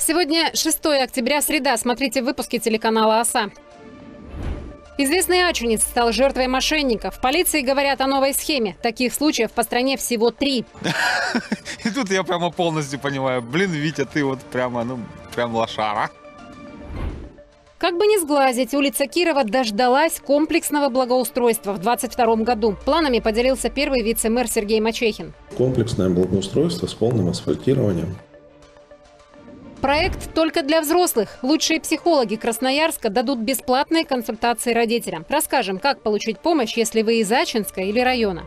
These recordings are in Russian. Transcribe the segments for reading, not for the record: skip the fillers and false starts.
Сегодня 6 октября, среда. Смотрите в выпуске телеканала «Оса». Известный ачунец стал жертвой мошенников. В полиции говорят о новой схеме. Таких случаев по стране всего 3. И тут я прямо полностью понимаю. Блин, Витя, ты вот прямо, прям лошара. Как бы не сглазить, улица Кирова дождалась комплексного благоустройства в 2022 году. Планами поделился первый вице-мэр Сергей Мачехин. Комплексное благоустройство с полным асфальтированием. Проект только для взрослых. Лучшие психологи Красноярска дадут бесплатные консультации родителям. Расскажем, как получить помощь, если вы из Ачинска или района.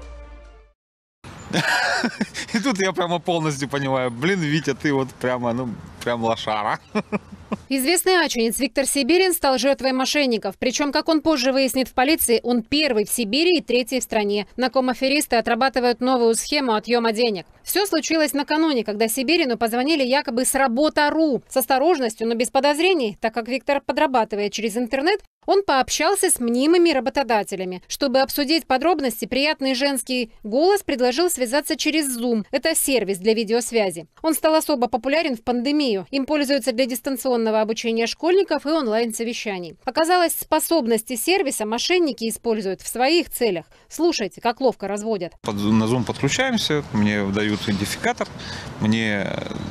И тут я прямо полностью понимаю. Блин, Витя, ты вот прямо, прям лошара. Известный ачунец Виктор Сибирин стал жертвой мошенников. Причем, как он позже выяснит в полиции, он первый в Сибири и третий в стране. На ком аферисты отрабатывают новую схему отъема денег. Все случилось накануне, когда Сибирину позвонили якобы с работа.ру. С осторожностью, но без подозрений, так как Виктор подрабатывает через интернет, он пообщался с мнимыми работодателями. Чтобы обсудить подробности, приятный женский голос предложил связаться через Zoom. Это сервис для видеосвязи. Он стал особо популярен в пандемию. Им пользуются для дистанционного обучения школьников и онлайн-совещаний. Оказалось, способности сервиса мошенники используют в своих целях. Слушайте, как ловко разводят. На Zoom подключаемся, мне дают идентификатор, мне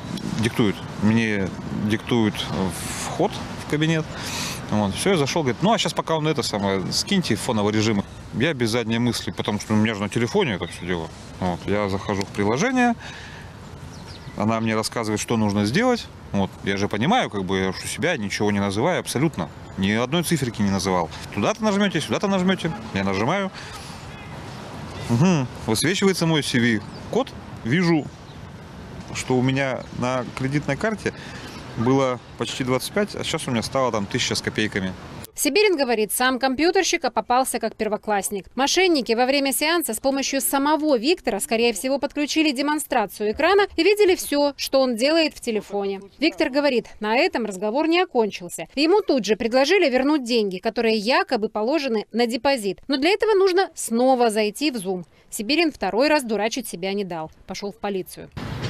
диктуют вход в кабинет. Вот, все, я зашел, говорит, а сейчас пока он скиньте фоновый режим. Я без задней мысли, потому что у меня же на телефоне это все дело. Вот, я захожу в приложение, она мне рассказывает, что нужно сделать. Вот, я же понимаю, я у себя ничего не называю абсолютно. Ни одной циферки не называл. Туда-то нажмете, сюда-то нажмете. Я нажимаю. Высвечивается мой CV-код. Вижу, что у меня на кредитной карте было почти 25, а сейчас у меня стало 1000 с копейками. Сибирин говорит, сам компьютерщик попался как первоклассник. Мошенники во время сеанса с помощью самого Виктора, скорее всего, подключили демонстрацию экрана и видели все, что он делает в телефоне. Виктор говорит, на этом разговор не окончился. Ему тут же предложили вернуть деньги, которые якобы положены на депозит. Но для этого нужно снова зайти в Zoom. Сибирин второй раз дурачить себя не дал. Пошел в полицию.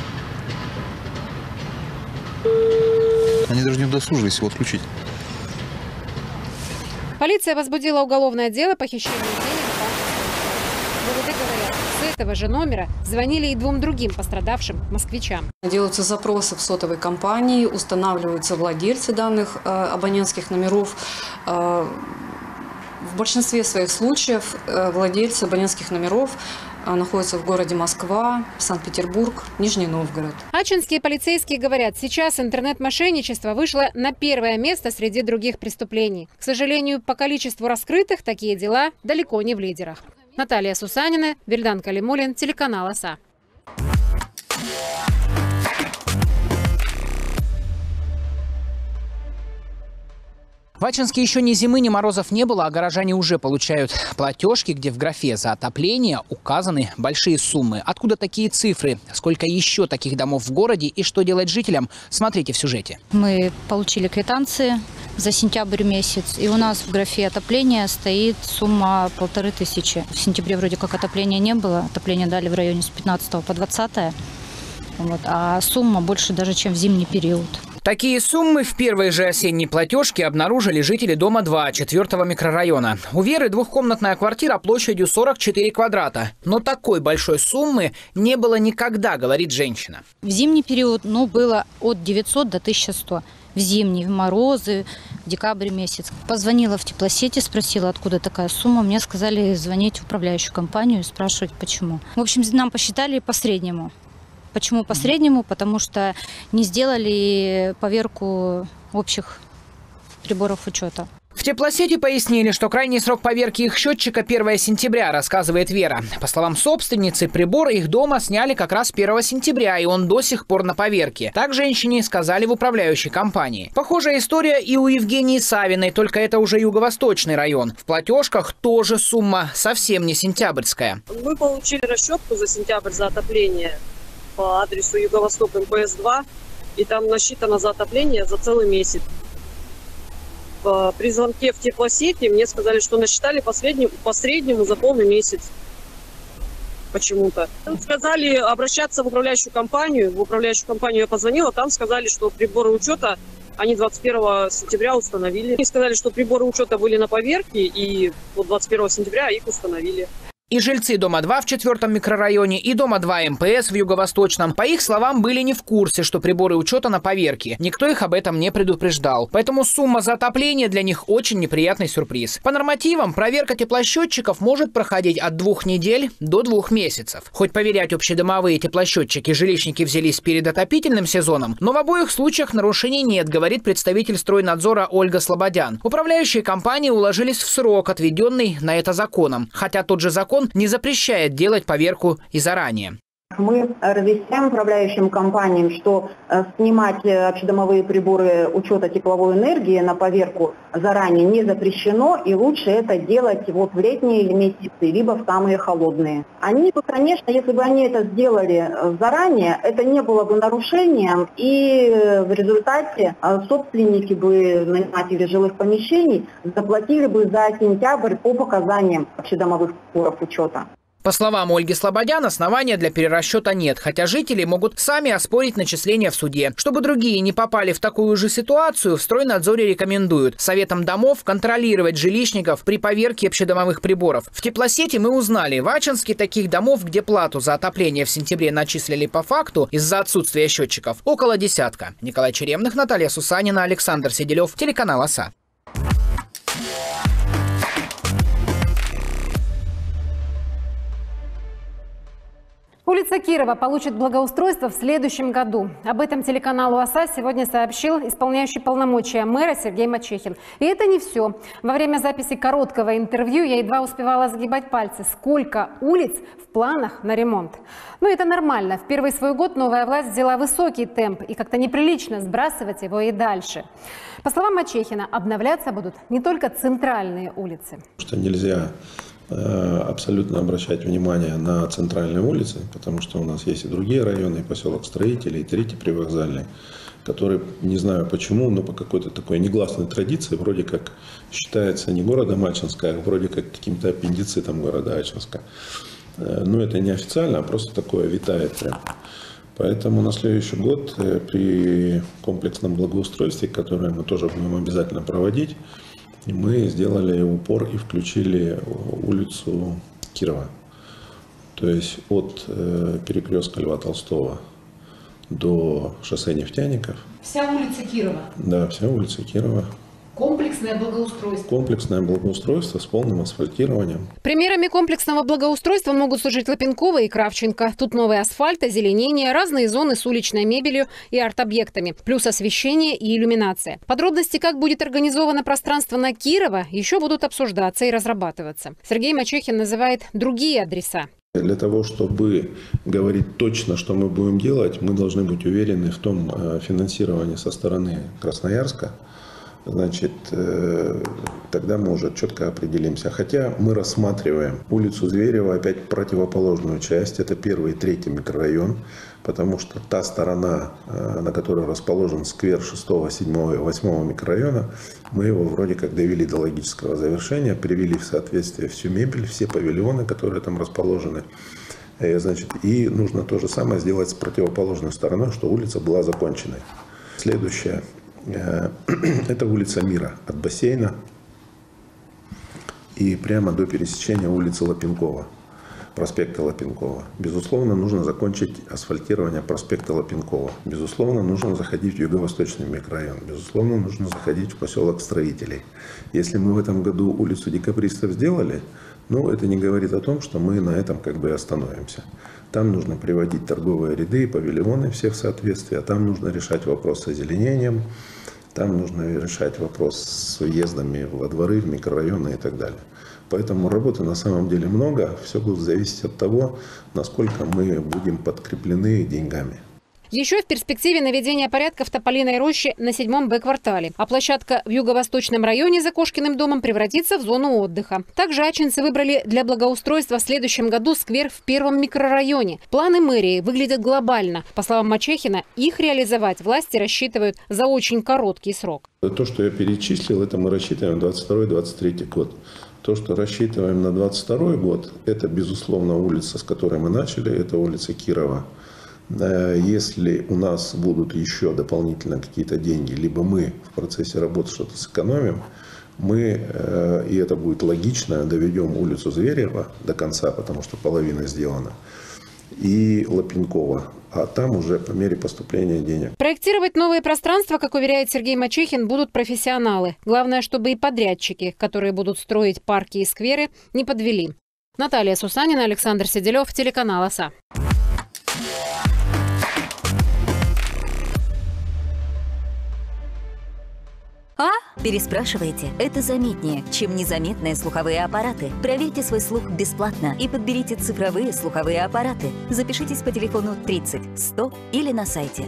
Они даже не удосужились его отключить. Полиция возбудила уголовное дело по хищению денег. ГУВД говорят, с этого же номера звонили и 2 другим пострадавшим москвичам. Делаются запросы в сотовой компании, устанавливаются владельцы данных абонентских номеров. В большинстве своих случаев владельцы абонентских номеров находятся в городе Москва, Санкт-Петербург, Нижний Новгород. Ачинские полицейские говорят, сейчас интернет-мошенничество вышло на первое место среди других преступлений. К сожалению, по количеству раскрытых такие дела далеко не в лидерах. Наталья Сусанина, Вильдан Калимулин, телеканал «Оса». В Ачинске еще ни зимы, ни морозов не было, а горожане уже получают платежки, где в графе за отопление указаны большие суммы. Откуда такие цифры? Сколько еще таких домов в городе и что делать жителям? Смотрите в сюжете. Мы получили квитанции за сентябрь месяц, и у нас в графе отопления стоит сумма 1500. В сентябре вроде как отопления не было, отопление дали в районе с 15 по 20, а сумма больше даже, чем в зимний период. Такие суммы в первой же осенней платежке обнаружили жители дома 2 4-го микрорайона. У Веры двухкомнатная квартира площадью 44 квадрата. Но такой большой суммы не было никогда, говорит женщина. В зимний период было от 900 до 1100. В зимний, в морозы, в декабре месяц. Позвонила в теплосети, спросила, откуда такая сумма. Мне сказали звонить в управляющую компанию и спрашивать, почему. В общем, нам посчитали по среднему. Почему по среднему? Потому что не сделали поверку общих приборов учета. В теплосети пояснили, что крайний срок поверки их счетчика 1 сентября, рассказывает Вера. По словам собственницы, приборы их дома сняли как раз 1 сентября, и он до сих пор на поверке. Так женщине сказали в управляющей компании. Похожая история и у Евгении Савиной, только это уже юго-восточный район. В платежках тоже сумма совсем не сентябрьская. Мы получили расчетку за сентябрь за отопление по адресу Юго-Восток МПС 2, и там насчитано за отопление за целый месяц. При звонке в теплосети мне сказали, что насчитали по среднему за полный месяц. почему-то. Сказали обращаться в управляющую компанию. В управляющую компанию я позвонила, там сказали, что приборы учета они 21 сентября установили. Они сказали, что приборы учета были на поверке, и вот 21 сентября их установили. И жильцы дома 2 в 4-м микрорайоне, и дома 2 МПС в Юго-Восточном, по их словам, были не в курсе, что приборы учета на поверке. Никто их об этом не предупреждал. Поэтому сумма за отопление для них очень неприятный сюрприз. По нормативам, проверка теплосчетчиков может проходить от 2 недель до 2 месяцев. Хоть поверять общедомовые теплосчетчики жилищники взялись перед отопительным сезоном, но в обоих случаях нарушений нет, говорит представитель стройнадзора Ольга Слободян. Управляющие компании уложились в срок, отведенный на это законом. Хотя тот же закон не запрещает делать поверку и заранее. Мы разъясняем управляющим компаниям, что снимать общедомовые приборы учета тепловой энергии на поверку заранее не запрещено, и лучше это делать вот в летние месяцы, либо в самые холодные. Они бы, конечно, если бы они это сделали заранее, это не было бы нарушением, и в результате собственники бы, наниматели жилых помещений, заплатили бы за сентябрь по показаниям общедомовых приборов учета. По словам Ольги Слободян, основания для перерасчета нет, хотя жители могут сами оспорить начисления в суде. Чтобы другие не попали в такую же ситуацию, в стройнадзоре рекомендуют советам домов контролировать жилищников при поверке общедомовых приборов. В теплосети мы узнали, в Ачинске таких домов, где плату за отопление в сентябре начислили по факту из-за отсутствия счетчиков, около десятка. Николай Черемных, Наталья Сусанина, Александр Седелев, телеканал ОСА. Улица Кирова получит благоустройство в следующем году. Об этом телеканалу ОСА сегодня сообщил исполняющий полномочия мэра Сергей Мачехин. И это не все. Во время записи короткого интервью я едва успевала сгибать пальцы. Сколько улиц в планах на ремонт. Но это нормально. В первый свой год новая власть взяла высокий темп. И как-то неприлично сбрасывать его и дальше. По словам Мачехина, обновляться будут не только центральные улицы. Что нельзя абсолютно обращать внимание на центральные улицы, потому что у нас есть и другие районы, и поселок Строителей, и Третий Привокзальный, который, не знаю почему, но по какой-то такой негласной традиции, вроде как считается не городом Ачинска, а вроде как каким-то аппендицитом города Ачинска. Но это не официально, а просто такое витает прям. Поэтому на следующий год при комплексном благоустройстве, которое мы тоже будем обязательно проводить, мы сделали упор и включили улицу Кирова. То есть от перекрестка Льва Толстого до шоссе Нефтяников. Вся улица Кирова? Да, вся улица Кирова. Комплексное благоустройство. Комплексное благоустройство с полным асфальтированием. Примерами комплексного благоустройства могут служить Лапенкова и Кравченко. Тут новый асфальт, озеленение, разные зоны с уличной мебелью и арт-объектами, плюс освещение и иллюминация. Подробности, как будет организовано пространство на Кирова, еще будут обсуждаться и разрабатываться. Сергей Мачехин называет другие адреса. Для того, чтобы говорить точно, что мы будем делать, мы должны быть уверены в том финансировании со стороны Красноярска. Значит, тогда мы уже четко определимся. Хотя мы рассматриваем улицу Зверева, опять противоположную часть. Это 1-й и 3-й микрорайон, потому что та сторона, на которой расположен сквер 6-го, 7-го и 8-го микрорайона, мы его вроде как довели до логического завершения, привели в соответствие всю мебель, все павильоны, которые там расположены. Значит, и нужно то же самое сделать с противоположной стороной, что улица была законченной. Следующее. Это улица Мира от бассейна и прямо до пересечения улицы Лапенкова, проспекта Лапенкова. Безусловно, нужно закончить асфальтирование проспекта Лапенкова. Безусловно, нужно заходить в Юго-Восточный микрорайон. Безусловно, нужно заходить в поселок Строителей. Если мы в этом году улицу Декабристов сделали, ну, это не говорит о том, что мы на этом как бы остановимся. Там нужно приводить торговые ряды и павильоны все в соответствии, а там нужно решать вопрос с озеленением, там нужно решать вопрос с въездами во дворы, в микрорайоны и так далее. Поэтому работы на самом деле много, все будет зависеть от того, насколько мы будем подкреплены деньгами. Еще в перспективе наведения порядка в Тополиной роще на 7-м Б-квартале. А площадка в Юго-Восточном районе за Кошкиным домом превратится в зону отдыха. Также ачинцы выбрали для благоустройства в следующем году сквер в 1-м микрорайоне. Планы мэрии выглядят глобально. По словам Мачехина, их реализовать власти рассчитывают за очень короткий срок. То, что я перечислил, это мы рассчитываем 22-23 год. То, что рассчитываем на 2022 год, это, безусловно, улица, с которой мы начали, это улица Кирова. Если у нас будут еще дополнительно какие-то деньги, либо мы в процессе работы что-то сэкономим, мы, и это будет логично, доведем улицу Зверева до конца, потому что половина сделана, и Лапенкова, а там уже по мере поступления денег. Проектировать новые пространства, как уверяет Сергей Мачехин, будут профессионалы. Главное, чтобы и подрядчики, которые будут строить парки и скверы, не подвели. Наталья Сусанина, Александр Седелев, телеканал ОСА. Переспрашиваете? Это заметнее, чем незаметные слуховые аппараты. Проверьте свой слух бесплатно и подберите цифровые слуховые аппараты. Запишитесь по телефону 30 100 или на сайте.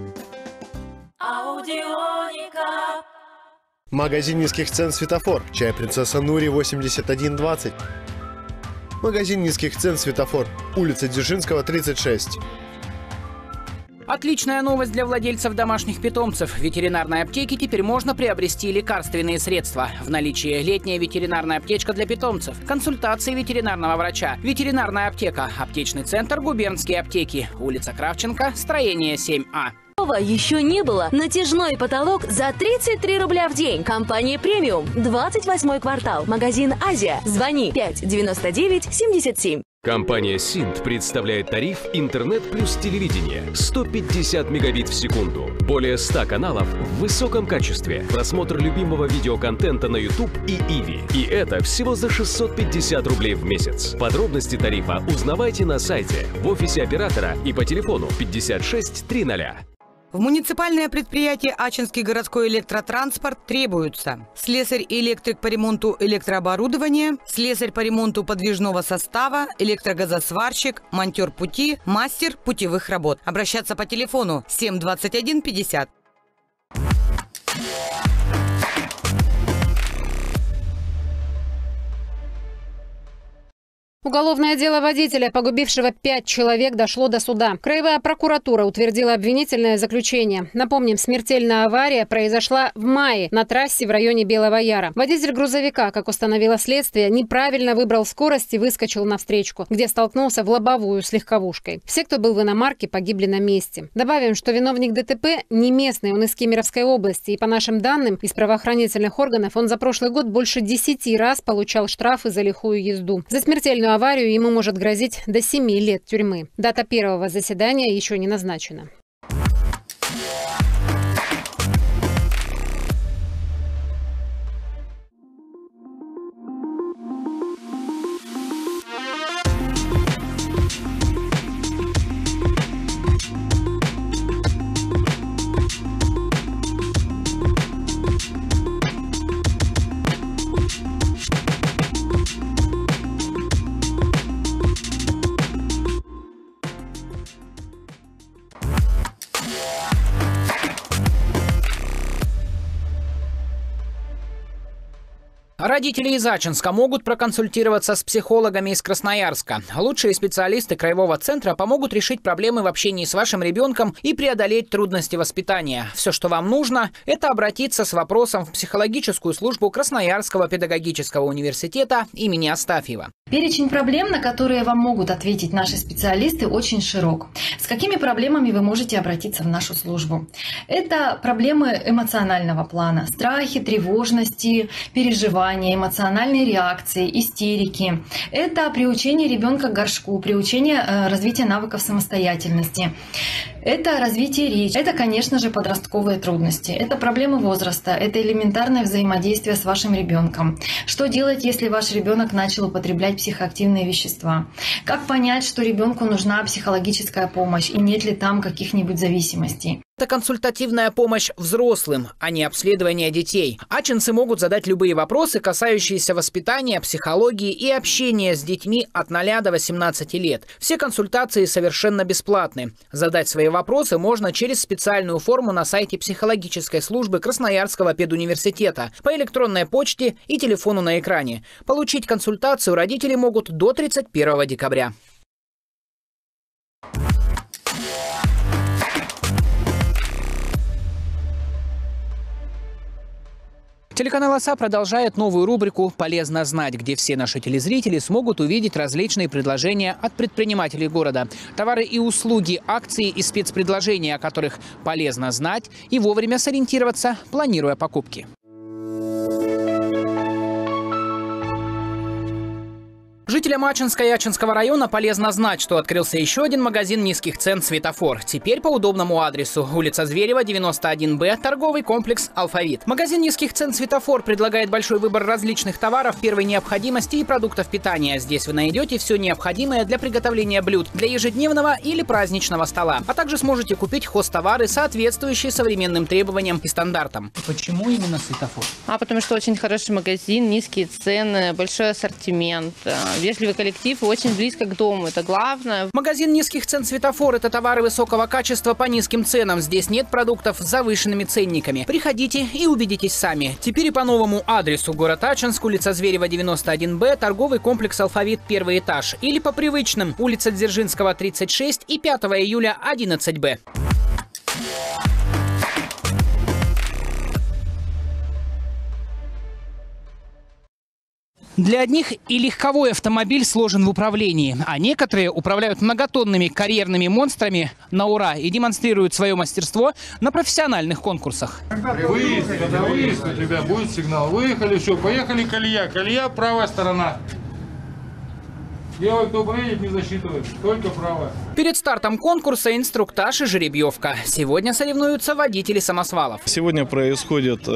Аудионика. Магазин низких цен «Светофор». Чай принцесса Нури 8120. Магазин низких цен «Светофор». Улица Дзержинского, 36. Отличная новость для владельцев домашних питомцев. В ветеринарной аптеке теперь можно приобрести лекарственные средства. В наличии летняя ветеринарная аптечка для питомцев, консультации ветеринарного врача, ветеринарная аптека, аптечный центр «Губернские аптеки», улица Кравченко, строение 7А. Еще не было. Натяжной потолок за 33 рубля в день. Компания «Премиум». 28-й квартал. Магазин «Азия». Звони 5 99 77. Компания «Синт» представляет тариф «Интернет плюс телевидение». 150 мегабит в секунду. Более 100 каналов в высоком качестве. Просмотр любимого видеоконтента на YouTube и Иви. И это всего за 650 рублей в месяц. Подробности тарифа узнавайте на сайте, в офисе оператора и по телефону 56 300. В муниципальное предприятие «Ачинский городской электротранспорт» требуются слесарь и электрик по ремонту электрооборудования, слесарь по ремонту подвижного состава, электрогазосварщик, монтер пути, мастер путевых работ. Обращаться по телефону 7 21 50. Уголовное дело водителя, погубившего 5 человек, дошло до суда. Краевая прокуратура утвердила обвинительное заключение. Напомним, смертельная авария произошла в мае на трассе в районе Белого Яра. Водитель грузовика, как установило следствие, неправильно выбрал скорость и выскочил на встречку, где столкнулся в лобовую с легковушкой. Все, кто был в иномарке, погибли на месте. Добавим, что виновник ДТП не местный, он из Кемеровской области. И по нашим данным из правоохранительных органов, он за прошлый год больше 10 раз получал штрафы за лихую езду. За смертельную аварию ему может грозить до 7 лет тюрьмы. Дата первого заседания еще не назначена. Родители из Ачинска могут проконсультироваться с психологами из Красноярска. Лучшие специалисты Краевого центра помогут решить проблемы в общении с вашим ребенком и преодолеть трудности воспитания. Все, что вам нужно, это обратиться с вопросом в психологическую службу Красноярского педагогического университета имени Астафьева. Перечень проблем, на которые вам могут ответить наши специалисты, очень широк. С какими проблемами вы можете обратиться в нашу службу? Это проблемы эмоционального плана, страхи, тревожности, переживания, эмоциональные реакции, истерики. Это приучение ребенка к горшку, приучение развития навыков самостоятельности. Это развитие речи. Это, конечно же, подростковые трудности. Это проблемы возраста. Это элементарное взаимодействие с вашим ребенком. Что делать, если ваш ребенок начал употреблять психоактивные вещества? Как понять, что ребенку нужна психологическая помощь и нет ли там каких-нибудь зависимостей? Это консультативная помощь взрослым, а не обследование детей. Ачинцы могут задать любые вопросы, касающиеся воспитания, психологии и общения с детьми от 0 до 18 лет. Все консультации совершенно бесплатны. Задать свои вопросы можно через специальную форму на сайте психологической службы Красноярского педуниверситета, по электронной почте и телефону на экране. Получить консультацию родители могут до 31 декабря. Телеканал «Оса» продолжает новую рубрику «Полезно знать», где все наши телезрители смогут увидеть различные предложения от предпринимателей города. Товары и услуги, акции и спецпредложения, о которых полезно знать и вовремя сориентироваться, планируя покупки. Жителям Ачинска и Ачинского района полезно знать, что открылся еще один магазин низких цен «Светофор». Теперь по удобному адресу. Улица Зверева, 91Б, торговый комплекс «Алфавит». Магазин низких цен «Светофор» предлагает большой выбор различных товаров первой необходимости и продуктов питания. Здесь вы найдете все необходимое для приготовления блюд для ежедневного или праздничного стола. А также сможете купить хозтовары, соответствующие современным требованиям и стандартам. Почему именно «Светофор»? Потому что очень хороший магазин, низкие цены, большой ассортимент. Вежливый коллектив и очень близко к дому. Это главное. Магазин низких цен «Светофор» – это товары высокого качества по низким ценам. Здесь нет продуктов с завышенными ценниками. Приходите и убедитесь сами. Теперь и по новому адресу. Город Ачинск, улица Зверева, 91Б, торговый комплекс «Алфавит», первый этаж. Или по привычным. Улица Дзержинского, 36 и 5 июля, 11Б. Для одних и легковой автомобиль сложен в управлении, а некоторые управляют многотонными карьерными монстрами на ура и демонстрируют свое мастерство на профессиональных конкурсах. Когда выезд у тебя будет сигнал. Выехали, все, поехали, колея. Колея, правая сторона. Левый, кто проедет, не засчитывает, только правая. Перед стартом конкурса инструктаж и жеребьевка. Сегодня соревнуются водители самосвалов. Сегодня происходит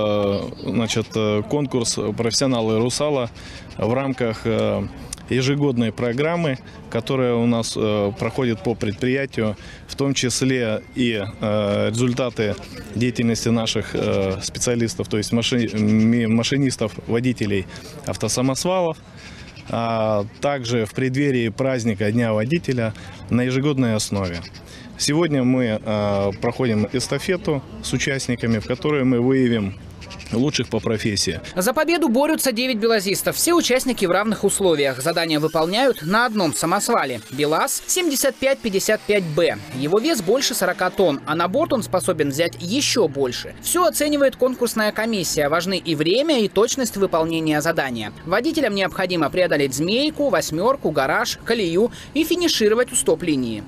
конкурс «Профессионалы Русала» в рамках ежегодной программы, которая у нас проходит по предприятию, в том числе и результаты деятельности наших специалистов, то есть машинистов, водителей автосамосвалов. Также в преддверии праздника Дня водителя на ежегодной основе. Сегодня мы проходим эстафету с участниками, в которой мы выявим лучших по профессии. За победу борются 9 белазистов. Все участники в равных условиях. Задания выполняют на одном самосвале. БелАЗ 7555Б. Его вес больше 40 тонн, а на борт он способен взять еще больше. Все оценивает конкурсная комиссия. Важны и время, и точность выполнения задания. Водителям необходимо преодолеть змейку, восьмерку, гараж, колею и финишировать у стоп-линии.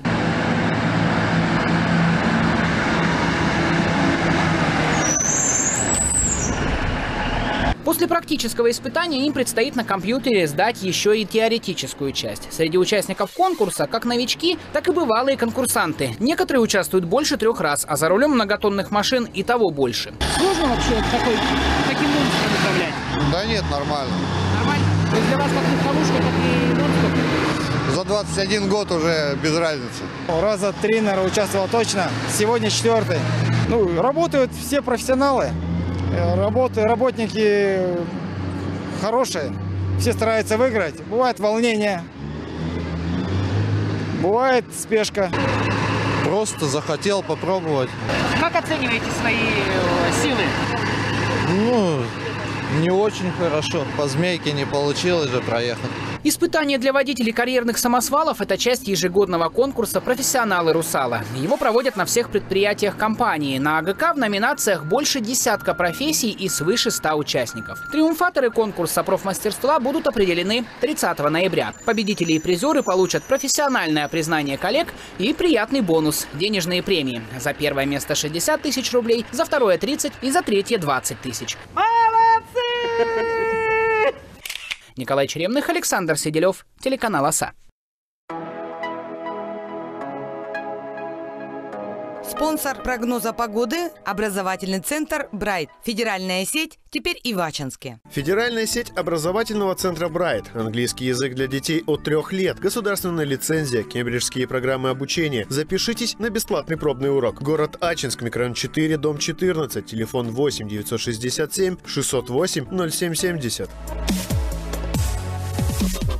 После практического испытания им предстоит на компьютере сдать еще и теоретическую часть. Среди участников конкурса как новички, так и бывалые конкурсанты. Некоторые участвуют больше 3 раз, а за рулем многотонных машин и того больше. Сложно вообще таким монстром управлять? Да нет, нормально. Нормально? То есть для вас как легковушка, так и монстр? За 21 год уже без разницы. Раза 3, наверное, участвовал точно. Сегодня 4-й. Работают все профессионалы. Работники хорошие, все стараются выиграть. Бывает волнение, бывает спешка. Просто захотел попробовать. Как оцениваете свои силы? Не очень хорошо. По змейке не получилось же проехать. Испытание для водителей карьерных самосвалов – это часть ежегодного конкурса «Профессионалы Русала». Его проводят на всех предприятиях компании. На АГК в номинациях больше десятка профессий и свыше 100 участников. Триумфаторы конкурса профмастерства будут определены 30 ноября. Победители и призеры получат профессиональное признание коллег и приятный бонус – денежные премии. За первое место 60 тысяч рублей, за второе 30 и за третье 20 тысяч. Николай Черемных, Александр Сиделев, телеканал «Оса». Спонсор прогноза погоды – образовательный центр «Брайт». Федеральная сеть теперь и в Ачинске. Федеральная сеть образовательного центра «Брайт». Английский язык для детей от 3 лет. Государственная лицензия, кембриджские программы обучения. Запишитесь на бесплатный пробный урок. Город Ачинск, микрорайон 4, дом 14. Телефон 8 967 608 0770.